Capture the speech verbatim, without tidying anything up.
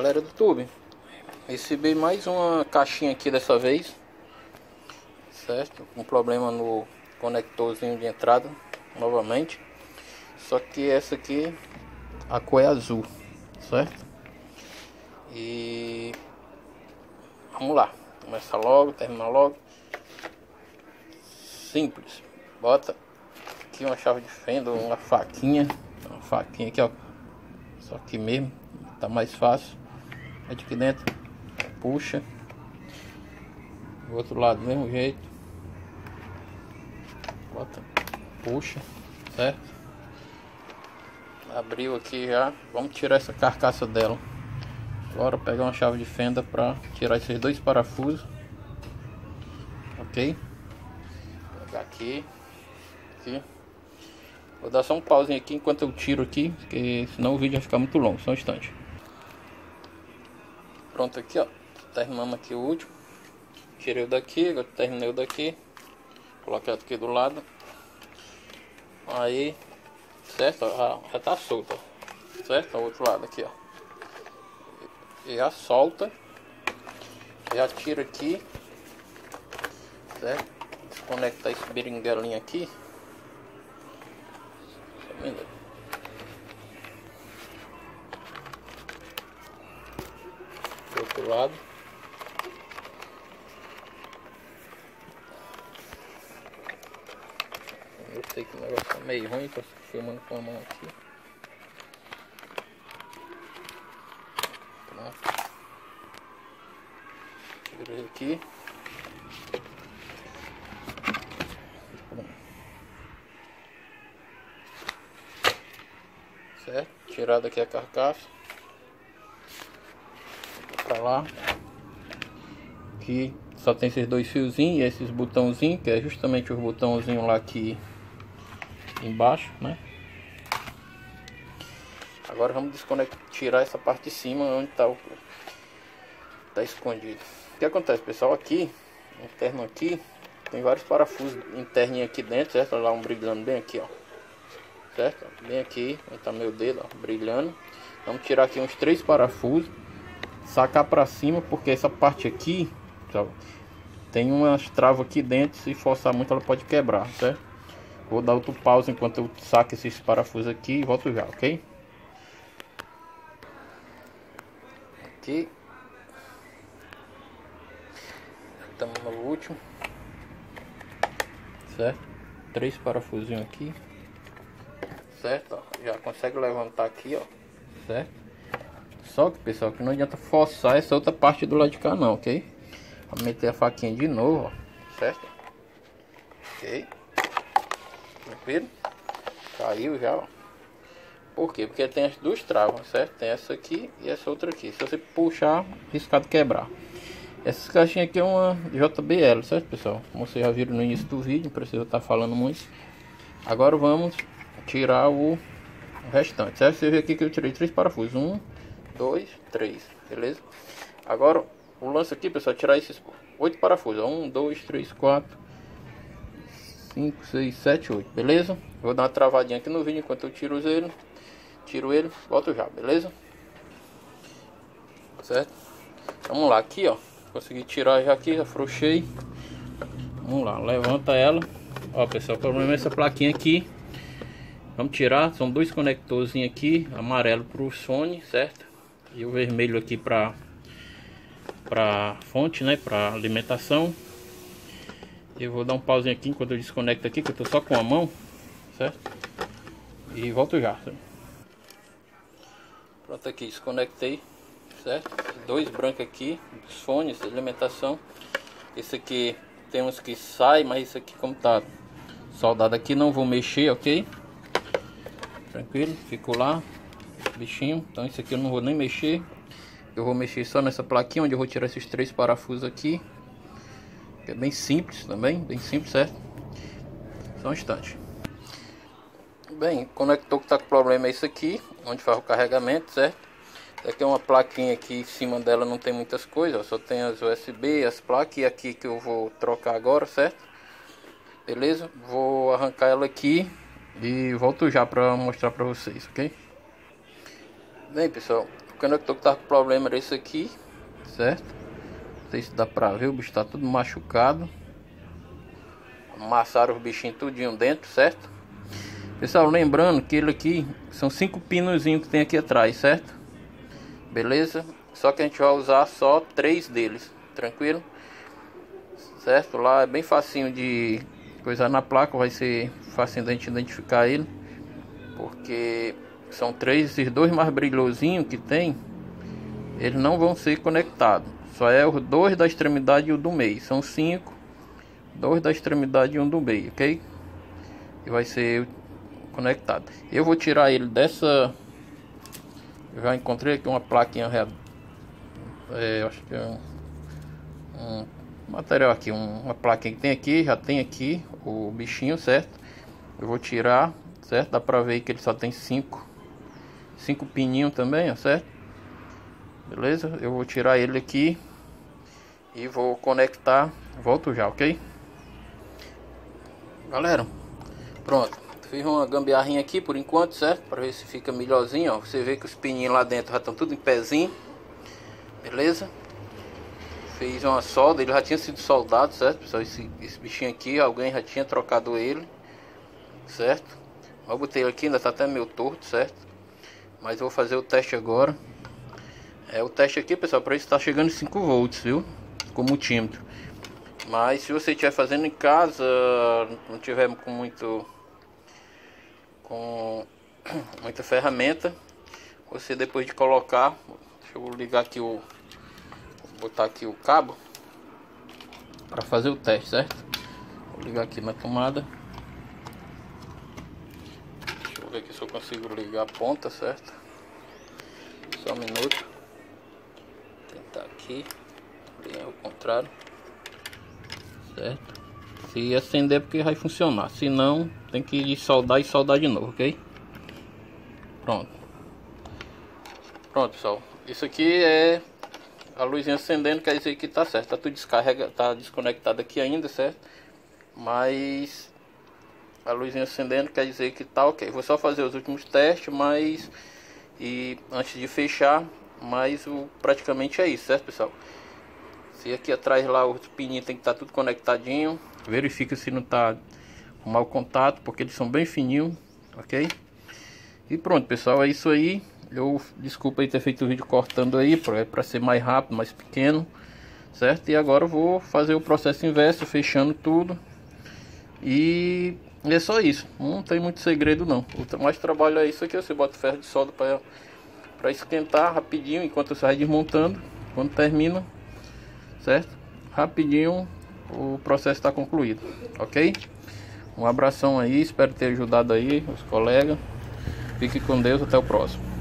Galera do YouTube, recebi mais uma caixinha aqui dessa vez, certo? Um problema no conectorzinho de entrada, novamente. Só que essa aqui, a cor é azul, certo? E vamos lá, começa logo, termina logo. Simples, bota aqui uma chave de fenda, uma faquinha, uma faquinha aqui, ó. Só que mesmo, tá mais fácil. Mete aqui dentro, puxa. Do outro lado, do mesmo jeito. Bota, puxa, certo? Abriu aqui já. Vamos tirar essa carcaça dela. Agora pegar uma chave de fenda para tirar esses dois parafusos. Ok? Vou pegar aqui. Aqui. Vou dar só um pauzinho aqui enquanto eu tiro aqui, porque senão o vídeo vai ficar muito longo. Só um instante. Pronto aqui, ó. Terminamos aqui o último. Tirei o daqui, agora terminei o daqui. Coloquei aqui do lado. Aí, certo? Ah, já tá solto, ó. Certo? O outro lado aqui, ó. E já solta. Já tira aqui. Certo? Desconectar esse beringuelinho aqui. Do outro lado. Eu sei que o negócio tá meio ruim, tô filmando com a mão aqui. Pronto. Tirei aqui. Certo? Tirado aqui a carcaça. Pra lá. Aqui só tem esses dois fiozinhos e esses botãozinhos, que é justamente os botãozinhos lá aqui embaixo, né? Agora vamos desconectar, tirar essa parte de cima onde tá o tá escondido. O que acontece, pessoal? Aqui, interno aqui, tem vários parafusos interninhos aqui dentro, certo? Olha lá, um brilhando bem aqui, ó. Certo? Bem aqui, onde tá meu dedo, ó, brilhando. Vamos tirar aqui uns três parafusos, sacar pra cima, porque essa parte aqui, sabe, tem umas travas aqui dentro, se forçar muito ela pode quebrar, certo? Vou dar outro pause enquanto eu saco esses parafusos aqui e volto já, ok? Aqui. Estamos no último. Certo? Três parafusinhos aqui. Certo? Ó, já consegue levantar aqui, ó. Certo? Só que, pessoal, que não adianta forçar essa outra parte do lado de cá não, ok? Vou meter a faquinha de novo, ó. Certo? Ok. Tranquilo? Caiu já, ó. Por quê? Porque tem as duas travas, certo? Tem essa aqui e essa outra aqui. Se você puxar, riscado quebrar. Essas caixinhas aqui é uma J B L, certo, pessoal? Como vocês já viram no início do vídeo, não precisa estar falando muito. Agora vamos tirar o restante, certo? Você vê aqui que eu tirei três parafusos. Um, dois, três, beleza? Agora o lance aqui, pessoal, é tirar esses oito parafusos. Um, dois, três, quatro, cinco, seis, sete, oito, beleza? Vou dar uma travadinha aqui no vídeo enquanto eu tiro ele. Tiro ele, volto já, beleza? Certo? Vamos lá, aqui, ó. Consegui tirar já aqui, afrouxei. Vamos lá, levanta ela. Ó, pessoal, o problema é essa plaquinha aqui. Vamos tirar, são dois conectorzinhos aqui, amarelo para o fone, certo? E o vermelho aqui para para fonte, né, para alimentação. Eu vou dar um pauzinho aqui enquanto eu desconecto aqui, que eu tô só com a mão, certo? E volto já. Certo? Pronto, aqui desconectei, certo? Dois brancos aqui, os fones de alimentação. Esse aqui tem uns que sai, mas esse aqui, como tá soldado aqui, não vou mexer, ok? Tranquilo, ficou lá, bichinho. Então esse aqui eu não vou nem mexer. Eu vou mexer só nessa plaquinha, onde eu vou tirar esses três parafusos aqui. Que é bem simples também, bem simples, certo? Só um instante. Bem, o conector que tá com problema é esse aqui, onde faz o carregamento, certo? Aqui é uma plaquinha aqui em cima dela, não tem muitas coisas, ó, só tem as U S B, as placas, e aqui que eu vou trocar agora, certo? Beleza? Vou arrancar ela aqui e volto já para mostrar para vocês, ok? Bem, pessoal, conector que tava com problema era esse aqui, certo? Não sei se dá pra ver, o bicho tá tudo machucado. Amassaram os bichinhos tudinho dentro, certo? Pessoal, lembrando que ele aqui são cinco pinozinhos que tem aqui atrás, certo? Beleza? Só que a gente vai usar só três deles, tranquilo? Certo? Lá é bem facinho de coisar na placa, vai ser fácil da gente identificar ele, porque são três, esses dois mais brilhosinhos que tem, eles não vão ser conectados. Só é os dois da extremidade e o do meio. São cinco, dois da extremidade e um do meio, ok? E vai ser conectado. Eu vou tirar ele dessa. Eu já encontrei aqui uma plaquinha, é, acho que é um, um material aqui, um, uma plaquinha que tem aqui, já tem aqui o bichinho, certo? Eu vou tirar, certo? Dá pra ver que ele só tem cinco, cinco pininhos também, ó, certo? Beleza? Eu vou tirar ele aqui e vou conectar. Volto já, ok? Galera, pronto. Fiz uma gambiarrinha aqui por enquanto, certo? Para ver se fica melhorzinho, ó. Você vê que os pininhos lá dentro já estão tudo em pezinho. Beleza? Fiz uma solda, ele já tinha sido soldado, certo? Pessoal, esse, esse bichinho aqui, alguém já tinha trocado ele, certo? Eu botei ele aqui, ainda tá até meio torto, certo? Mas eu vou fazer o teste agora. É o teste aqui, pessoal, para isso tá chegando em cinco volts, viu? Com multímetro. Mas se você estiver fazendo em casa, não tiver com muito... com muita ferramenta, você depois de colocar, deixa eu ligar aqui o, vou botar aqui o cabo para fazer o teste, certo? Vou ligar aqui na tomada, deixa eu ver aqui se eu consigo ligar a ponta, certo? Só um minuto, vou tentar aqui, ligar ao contrário, certo? Se acender é porque vai funcionar, se não tem que soldar e soldar de novo, ok? Pronto. Pronto, pessoal. Isso aqui é a luzinha acendendo, quer dizer que tá certo. Tá tudo descarrega, tá desconectado aqui ainda, certo? Mas a luzinha acendendo quer dizer que tá ok. Vou só fazer os últimos testes, mas e antes de fechar, mas o praticamente é isso, certo, pessoal? Se aqui atrás lá os pininhos tem que estar tudo conectadinho, verifica se não tá com mau contato, porque eles são bem fininhos, ok? E pronto, pessoal, é isso aí. Eu desculpa aí ter feito o vídeo cortando aí, para ser mais rápido, mais pequeno, certo? E agora eu vou fazer o processo inverso, fechando tudo. E é só isso, não tem muito segredo não. O mais trabalho é isso aqui, você bota ferro de solda para para esquentar rapidinho enquanto você vai desmontando. Quando termina, certo? Rapidinho o processo está concluído, ok? Um abração aí, espero ter ajudado aí os colegas. Fique com Deus, até o próximo.